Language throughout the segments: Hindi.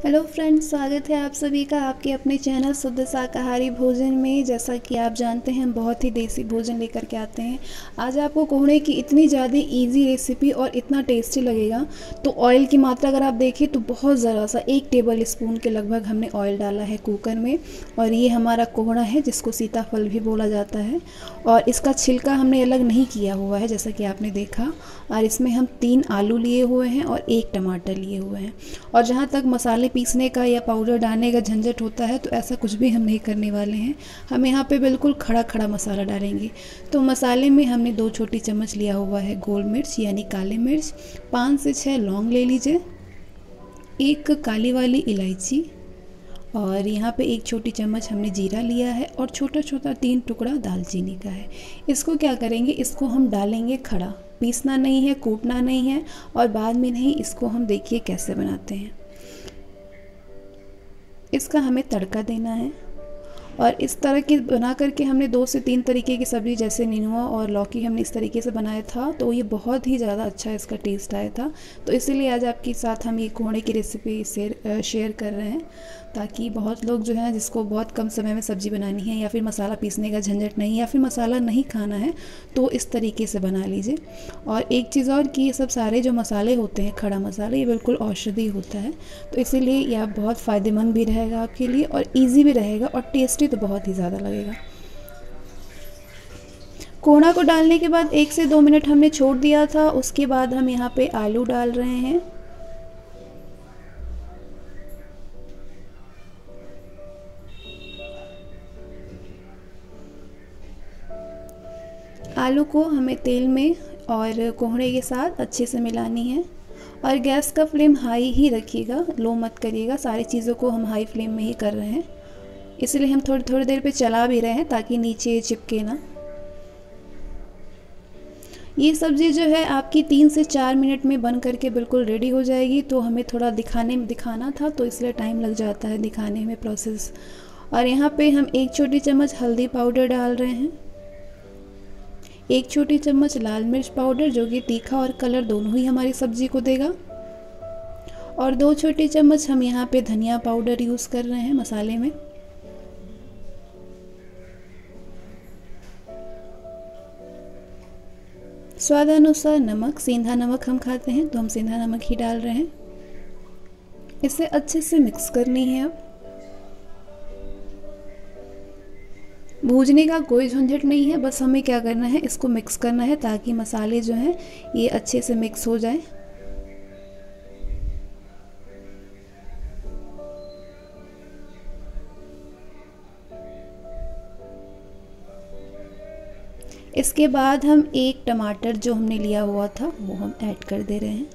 हेलो फ्रेंड्स, स्वागत है आप सभी का आपके अपने चैनल शुद्ध शाकाहारी भोजन में। जैसा कि आप जानते हैं, हम बहुत ही देसी भोजन लेकर के आते हैं। आज आपको कोहड़े की इतनी ज़्यादा इजी रेसिपी और इतना टेस्टी लगेगा। तो ऑयल की मात्रा अगर आप देखें तो बहुत ज़रा सा 1 टेबल स्पून के लगभग हमने ऑयल डाला है कुकर में। और ये हमारा कोहड़ा है जिसको सीताफल भी बोला जाता है। और इसका छिलका हमने अलग नहीं किया हुआ है जैसा कि आपने देखा। और इसमें हम 3 आलू लिए हुए हैं और 1 टमाटर लिए हुए हैं। और जहाँ तक मसाले पीसने का या पाउडर डालने का झंझट होता है तो ऐसा कुछ भी हम नहीं करने वाले हैं। हम यहाँ पे बिल्कुल खड़ा खड़ा मसाला डालेंगे। तो मसाले में हमने 2 छोटी चम्मच लिया हुआ है गोल मिर्च यानी काली मिर्च, 5 से 6 लौंग ले लीजिए, 1 काली वाली इलायची, और यहाँ पे 1 छोटी चम्मच हमने जीरा लिया है और छोटा छोटा 3 टुकड़ा दालचीनी का है। इसको क्या करेंगे, इसको हम डालेंगे खड़ा, पीसना नहीं है, कूटना नहीं है और बाद में नहीं। इसको हम देखिए कैसे बनाते हैं। इसका हमें तड़का देना है। और इस तरह की बना करके हमने 2 से 3 तरीके की सब्ज़ी जैसे नेनुआ और लौकी हमने इस तरीके से बनाया था, तो ये बहुत ही ज़्यादा अच्छा इसका टेस्ट आया था। तो इसीलिए आज आपके साथ हम ये कोहड़े की रेसिपी शेयर कर रहे हैं, ताकि बहुत लोग जो हैं जिसको बहुत कम समय में सब्ज़ी बनानी है या फिर मसाला पीसने का झंझट नहीं या फिर मसाला नहीं खाना है तो इस तरीके से बना लीजिए। और एक चीज़ और कि ये सब सारे जो मसाले होते हैं, खड़ा मसाला, ये बिल्कुल औषधि होता है। तो इसीलिए यह बहुत फ़ायदेमंद भी रहेगा आपके लिए और ईजी भी रहेगा और टेस्टी तो बहुत ही ज़्यादा लगेगा। कोहड़ा को डालने के बाद 1 से 2 मिनट हमने छोड़ दिया था। उसके बाद हम यहाँ पे आलू डाल रहे हैं। आलू को हमें तेल में और कोहड़े के साथ अच्छे से मिलानी है। और गैस का फ्लेम हाई ही रखिएगा, लो मत करिएगा। सारी चीज़ों को हम हाई फ्लेम में ही कर रहे हैं, इसलिए हम थोड़ी थोड़ी देर पे चला भी रहे हैं ताकि नीचे चिपके ना। ये सब्ज़ी जो है आपकी 3 से 4 मिनट में बन करके बिल्कुल रेडी हो जाएगी। तो हमें थोड़ा दिखाना था तो इसलिए टाइम लग जाता है दिखाने में प्रोसेस। और यहाँ पे हम 1 छोटी चम्मच हल्दी पाउडर डाल रहे हैं, 1 छोटी चम्मच लाल मिर्च पाउडर जो कि तीखा और कलर दोनों ही हमारी सब्ज़ी को देगा। और 2 छोटी चम्मच हम यहाँ पे धनिया पाउडर यूज़ कर रहे हैं मसाले में। स्वादानुसार नमक, सेंधा नमक हम खाते हैं तो हम सेंधा नमक ही डाल रहे हैं। इसे अच्छे से मिक्स करनी है। अब भूनने का कोई झंझट नहीं है, बस हमें क्या करना है, इसको मिक्स करना है ताकि मसाले जो हैं ये अच्छे से मिक्स हो जाए। इसके बाद हम 1 टमाटर जो हमने लिया हुआ था वो हम ऐड कर दे रहे हैं।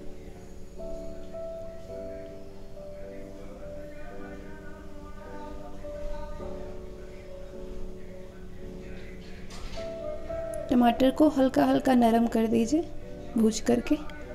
टमाटर को हल्का हल्का नरम कर दीजिए भूज करके।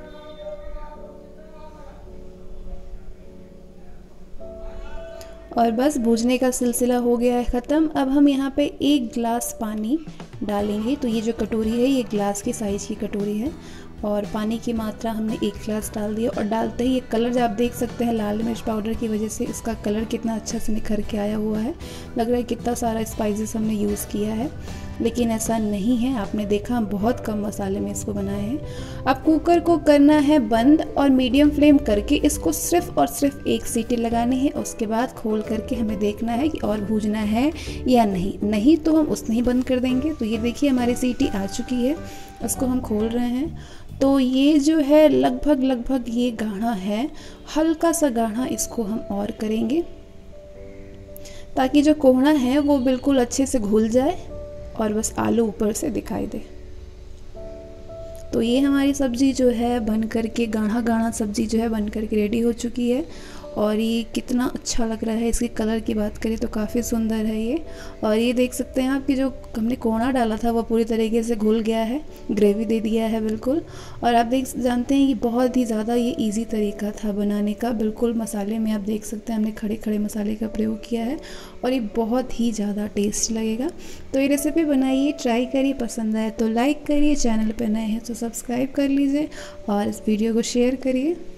और बस भूजने का सिलसिला हो गया है ख़त्म। अब हम यहाँ पे 1 गिलास पानी डालेंगे। तो ये जो कटोरी है ये ग्लास की साइज़ की कटोरी है और पानी की मात्रा हमने 1 गिलास डाल दिया। और डालते ही ये कलर जो आप देख सकते हैं, लाल मिर्च पाउडर की वजह से इसका कलर कितना अच्छा से निखर के आया हुआ है। लग रहा है कितना सारा स्पाइसेस हमने यूज़ किया है, लेकिन ऐसा नहीं है। आपने देखा हम बहुत कम मसाले में इसको बनाए हैं। अब कुकर को करना है बंद और मीडियम फ्लेम करके इसको सिर्फ और सिर्फ 1 सीटी लगानी है। उसके बाद खोल करके हमें देखना है कि और भूजना है या नहीं तो हम उसने ही बंद कर देंगे। तो ये देखिए हमारी सीटी आ चुकी है, उसको हम खोल रहे हैं। तो ये जो है लगभग ये गाढ़ा है, हल्का सा गाढ़ा इसको हम और करेंगे ताकि जो कोहड़ा है वो बिल्कुल अच्छे से घुल जाए और बस आलू ऊपर से दिखाई दे। तो ये हमारी सब्ज़ी जो है बन करके गाढ़ा सब्ज़ी जो है बन करके रेडी हो चुकी है। और ये कितना अच्छा लग रहा है, इसकी कलर की बात करें तो काफ़ी सुंदर है ये। और ये देख सकते हैं आप कि जो हमने कोहड़ा डाला था वो पूरी तरीके से घुल गया है, ग्रेवी दे दिया है बिल्कुल। और आप जानते हैं कि बहुत ही ज़्यादा ये इजी तरीका था बनाने का। बिल्कुल मसाले में आप देख सकते हैं हमने खड़े खड़े मसाले का प्रयोग किया है और ये बहुत ही ज़्यादा टेस्ट लगेगा। तो ये रेसिपी बनाइए, ट्राई करिए, पसंद आए तो लाइक करिए, चैनल पर नए हैं तो सब्सक्राइब कर लीजिए और इस वीडियो को शेयर करिए।